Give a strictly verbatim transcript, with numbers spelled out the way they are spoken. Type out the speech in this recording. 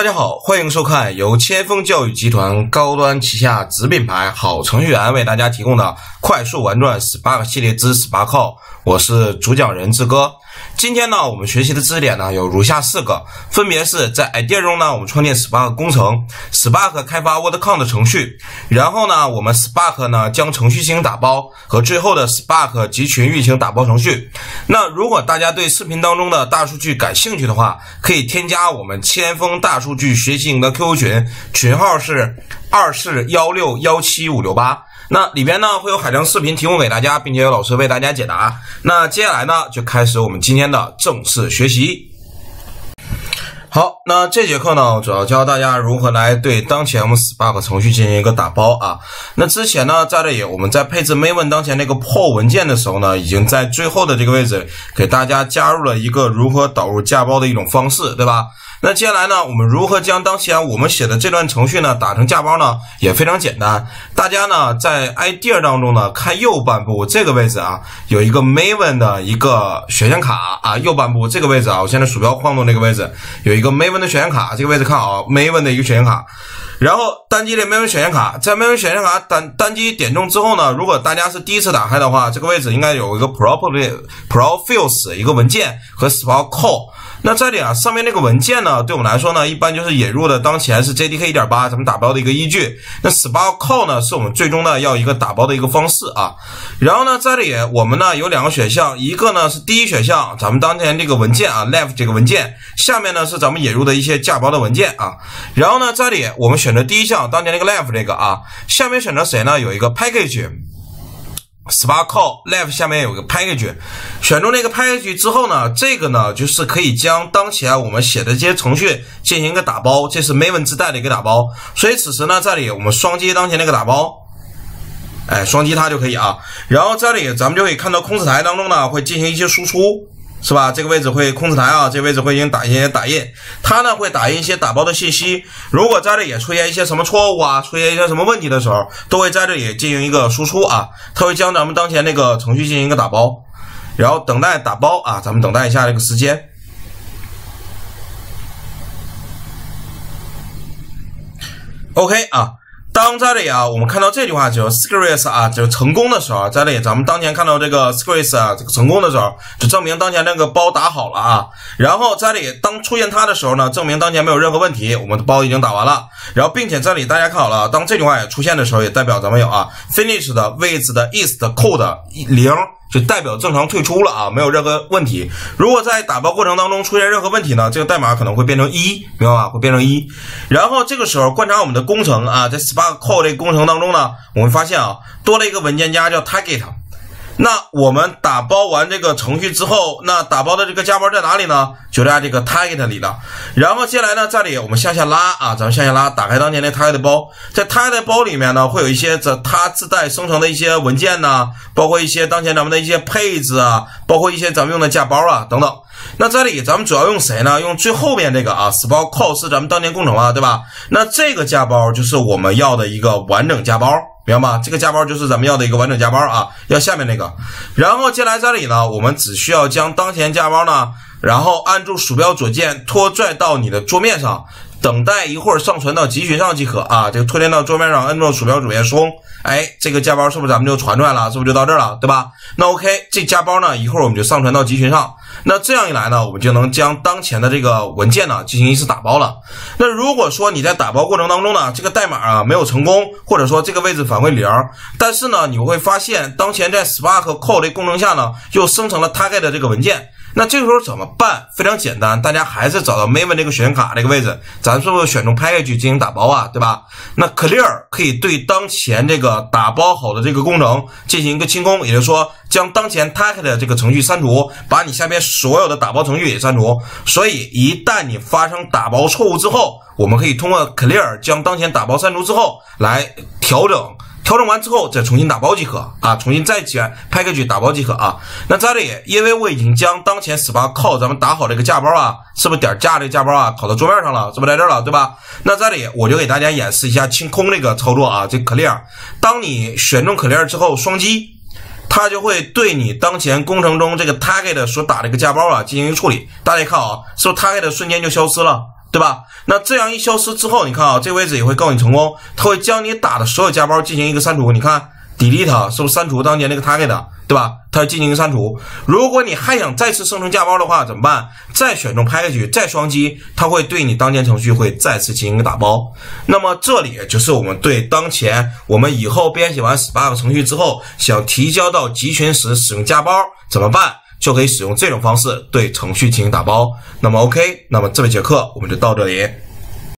大家好，欢迎收看由千锋教育集团高端旗下子品牌好程序员为大家提供的快速玩转 Spark 系列之 Spark， 我是主讲人志哥。今天呢，我们学习的知识点呢有如下四个，分别是在 idea 中呢，我们创建 Spark 工程 ，Spark 开发 WordCount 程序，然后呢，我们 Spark 呢将程序进行打包，和最后的 Spark 集群运行打包程序。那如果大家对视频当中的大数据感兴趣的话，可以添加我们千锋大数据学习营的 Q Q 群，群号是二四一六一七五六八。那里边呢会有海量视频提供给大家，并且有老师为大家解答。那接下来呢就开始我们今天的正式学习。好，那这节课呢主要教大家如何来对当前我们 Spark 程序进行一个打包啊。那之前呢在这里我们在配置 Maven 当前那个 Pull 文件的时候呢，已经在最后的这个位置给大家加入了一个如何导入架包的一种方式，对吧？那接下来呢，我们如何将当前我们写的这段程序呢打成架包呢？也非常简单。大家呢在 idea 当中呢看右半部这个位置啊，有一个 Maven 的一个选项卡啊，右半部这个位置啊，我现在鼠标晃动这个位置有一个 Maven 的选项卡，这个位置看好 Maven 的一个选项卡。然后单击的 Maven 选项卡，在 Maven 选项卡单单击点中之后呢，如果大家是第一次打开的话，这个位置应该有一个 Property Profiles 一个文件和 Spark Call。那这里啊，上面这个文件呢，对我们来说呢，一般就是引入的当前是 J D K 一点八 咱们打包的一个依据。那 Spark Call 呢，是我们最终呢要一个打包的一个方式啊。然后呢，这里我们呢有两个选项，一个呢是第一选项，咱们当前这个文件啊 ，left 这个文件，下面呢是咱们引入的一些架包的文件啊。然后呢，这里我们选择第一项，当前这个 left 这个啊，下面选择谁呢？有一个 package。Spark Call left 下面有个 package， 选中这个 package 之后呢，这个呢就是可以将当前我们写的这些程序进行一个打包，这是 Maven 自带的一个打包。所以此时呢，这里我们双击当前那个打包，哎，双击它就可以啊。然后这里咱们就可以看到控制台当中呢会进行一些输出，是吧？这个位置会控制台啊，这个位置会进行打一些打印，它呢会打印一些打包的信息。如果在这里也出现一些什么错误啊，出现一些什么问题的时候，都会在这里进行一个输出啊，它会将咱们当前那个程序进行一个打包，然后等待打包啊，咱们等待一下这个时间。OK 啊。当在这里啊，我们看到这句话就 success 啊，就成功的时候，在这里咱们当前看到这个 success 啊，这个成功的时候，就证明当前那个包打好了啊。然后在这里当出现它的时候呢，证明当前没有任何问题，我们的包已经打完了。然后并且这里大家看好了，当这句话也出现的时候，也代表咱们有啊 finish 的位置的 is 的 code 零。就代表正常退出了啊，没有任何问题。如果在打包过程当中出现任何问题呢，这个代码可能会变成一，明白吧？会变成一。然后这个时候观察我们的工程啊，在 Spark Call 这个工程当中呢，我们发现啊，多了一个文件夹叫 target。那我们打包完这个程序之后，那打包的这个架包在哪里呢？就在这个 target 里了。然后接下来呢，这里我们向下拉啊，咱们向下拉，打开当前的 target 包，在 target 包里面呢，会有一些这它自带生成的一些文件呐，包括一些当前咱们的一些配置啊，包括一些咱们用的架包啊等等。那这里咱们主要用谁呢？用最后面这个啊 ，Spark Call 是咱们当前工程啊，对吧？那这个架包就是我们要的一个完整架包。明白吧？这个架包就是咱们要的一个完整架包啊，要下面那个。然后接下来这里呢，我们只需要将当前架包呢，然后按住鼠标左键拖拽到你的桌面上，等待一会儿上传到集群上即可啊。这个拖拽到桌面上，按住鼠标左键松，哎，这个架包是不是咱们就传出来了？是不是就到这儿了？对吧？那 OK， 这架包呢，一会儿我们就上传到集群上。那这样一来呢，我们就能将当前的这个文件呢进行一次打包了。那如果说你在打包过程当中呢，这个代码啊没有成功，或者说这个位置返回零，但是呢，你会发现当前在 Spark Call 的功能下呢，又生成了 target 的这个文件。那这个时候怎么办？非常简单，大家还是找到 Maven 这个选项卡这个位置，咱是不是选中 package 进行打包啊，对吧？那 clear 可以对当前这个打包好的这个工程进行一个清空，也就是说将当前 target 的这个程序删除，把你下面所有的打包程序也删除。所以一旦你发生打包错误之后，我们可以通过 clear 将当前打包删除之后来调整。调整完之后再重新打包即可啊，重新再选 package 打包即可啊。那这里因为我已经将当前 Spark Call 咱们打好这个架包啊，是不是点加这个架包啊，拷到桌面上了，是不是在这儿了，对吧？那这里我就给大家演示一下清空这个操作啊，这 clear， 当你选中 clear 之后双击，它就会对你当前工程中这个 target 所打这个架包啊进行一个处理。大家看啊，是不是 target 瞬间就消失了？ 对吧？那这样一消失之后，你看啊，这位置也会告诉你成功，它会将你打的所有加包进行一个删除。你看 delete 是不是删除当年那个 target， 对吧？它进行一个删除。如果你还想再次生成加包的话，怎么办？再选中 package， 再双击，它会对你当前程序会再次进行一个打包。那么这里就是我们对当前我们以后编写完 Spark 程序之后，想提交到集群时使用加包怎么办？就可以使用这种方式对程序进行打包。那么 OK， 那么这节课我们就到这里。